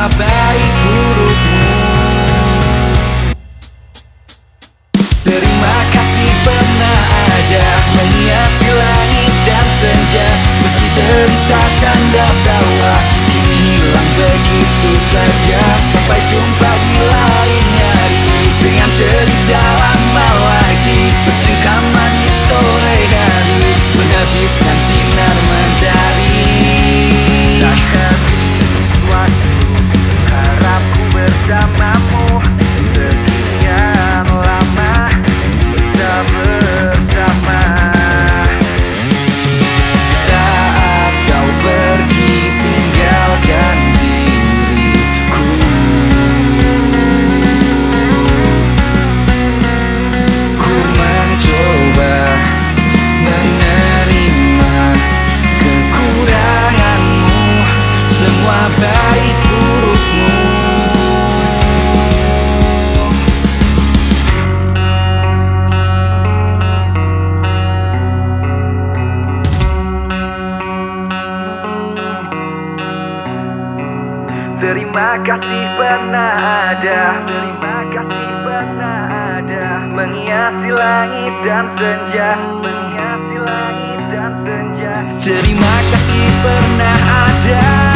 semua baik burukmu. Terima kasih pernah ada menghiasi langit dan senja. Meski cerita canda tawa kini hilang begitu saja. Sampai jumpa di lain hari dengan cerita lama lagi. Bercengkam manis sore hari menghabiskan sinar mentari. Tak habis waktu harapku bersamamu. Sekian lama kita bersama. Saat kau pergi tinggalkan diriku, ku mencoba menerima kekuranganmu, semua baik burukmu. Terima kasih pernah ada, terima kasih pernah ada menghiasi langit dan senja, menghiasi langit dan senja. Terima kasih pernah ada.